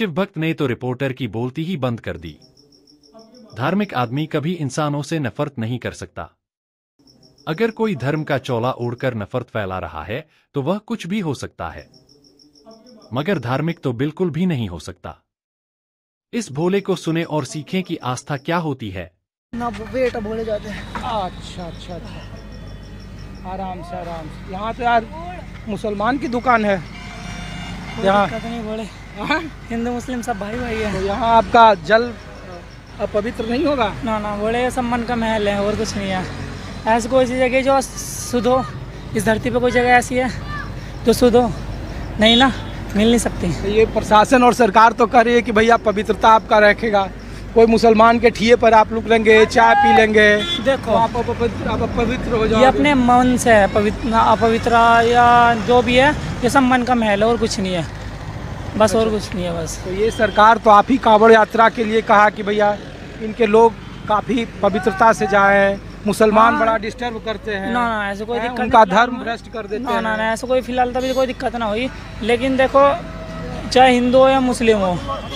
शिव भक्त ने तो रिपोर्टर की बोलती ही बंद कर दी। धार्मिक आदमी कभी इंसानों से नफरत नहीं कर सकता। अगर कोई धर्म का चोला ओढ़कर नफरत फैला रहा है तो वह कुछ भी हो सकता है, मगर धार्मिक तो बिल्कुल भी नहीं हो सकता। इस भोले को सुने और सीखें कि आस्था क्या होती है। ना बेटा भोले जाते हैं। अच्छा अच्छा अच्छा, आराम से आराम से। यहाँ तो यार मुसलमान की दुकान है यहाँ। नहीं भोले, हिंदू मुस्लिम सब भाई भाई है। तो यहाँ आपका जल अपवित्र नहीं होगा? ना ना भोले, सब मन का महल है और कुछ नहीं है। ऐसी कोई सी जगह जो शुद्ध हो, इस धरती पे कोई जगह ऐसी है जो शुद्ध हो? नहीं ना, मिल नहीं सकती। तो ये प्रशासन और सरकार तो कह रही है कि भैया पवित्रता आपका रखेगा। कोई मुसलमान के ठिये पर आप लोग लेंगे, चाय पी लेंगे, देखो आप अपवित्र हो जाओगे। ये अपने मन से है, अपवित्र या जो भी है, ये सब मन का महल है और कुछ नहीं है बस। और कुछ नहीं है बस। तो ये सरकार तो आप ही कांवड़ यात्रा के लिए कहा कि भैया इनके लोग काफी पवित्रता से जाएं, मुसलमान बड़ा डिस्टर्ब करते हैं। ना ना, ऐसे कोई दिक्कत उनका धर्म भ्रष्ट कर देते हैं। ना ना, ऐसे कोई फिलहाल तभी कोई दिक्कत ना हुई। लेकिन देखो, चाहे हिंदू हो या मुस्लिम हो,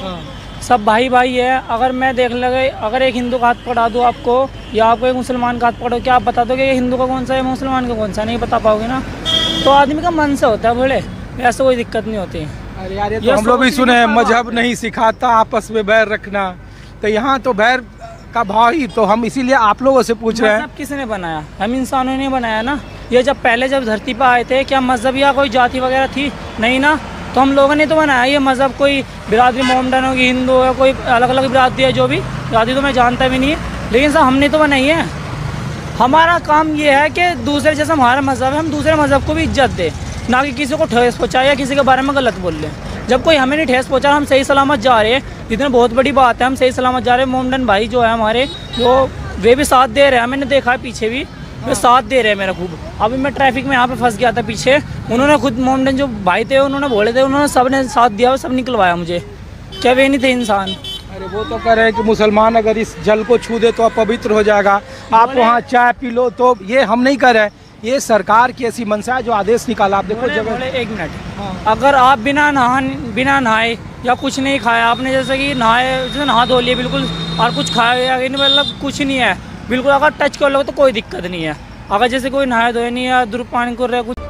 सब भाई भाई है। अगर मैं देख लगे, अगर एक हिंदू का हाथ पकड़ा दूँ आपको, या आपको एक मुसलमान का हाथ पकड़ो, क्या आप बता दोगे ये हिंदू का कौन सा है, मुसलमान का कौन सा? नहीं बता पाओगे ना। तो आदमी का मन से होता है भोले, ऐसे कोई दिक्कत नहीं होती। अरे यार, ये तो हम लोग भी सुने हैं, मजहब नहीं सिखाता आपस में बैर रखना। तो यहाँ तो बैर का भाव ही, तो हम इसीलिए आप लोगों से पूछ रहे हैं। मजहब किसने बनाया? हम इंसानों ने बनाया ना। ये जब पहले जब धरती पर आए थे, क्या मजहब या कोई जाति वगैरह थी? नहीं ना। तो हम लोगों ने तो बनाया ये मजहब। कोई बिरादरी मोहम्मदन होगी, हिंदू है, कोई अलग अलग बिरादरी है, जो भी बिरादरी तो मैं जानता भी नहीं है, लेकिन सब हमने तो बनाई है। हमारा काम ये है कि दूसरे, जैसे हमारा मजहब है, हम दूसरे मजहब को भी इज्जत दें, ना कि किसी को ठेस पहुँचाए या किसी के बारे में गलत बोल लें। जब कोई हमें नहीं ठेस पहुँचा, हम सही सलामत जा रहे हैं, जितने बहुत बड़ी बात है, हम सही सलामत जा रहे हैं। मोहम्मदन भाई जो है हमारे, जो वे भी साथ दे रहे हैं। मैंने देखा है पीछे भी वे साथ दे रहे हैं मेरा खूब। अभी मैं ट्रैफिक में यहाँ पे फंस गया था पीछे, उन्होंने खुद मोहम्मदन जो भाई थे उन्होंने बोले थे, उन्होंने सब ने साथ दिया, सब निकलवाया मुझे। क्या वे नहीं थे इंसान? अरे वो तो कह रहे हैं कि मुसलमान अगर इस जल को छू दे तो अपवित्र हो जाएगा, आप वहाँ चाय पी लो। तो ये हम नहीं कर रहे, ये सरकार की ऐसी मंशा है जो आदेश निकाला। आप देखो जब एक मिनट, अगर आप बिना नहाए या कुछ नहीं खाया, आपने जैसे कि नहाए, जैसे नहा धो लिए बिल्कुल, और कुछ खाया या मतलब कुछ नहीं है बिल्कुल, अगर टच कर लो तो कोई दिक्कत नहीं है। अगर जैसे कोई नहाए धोए नहीं या धूम्रपान कर रहे कुछ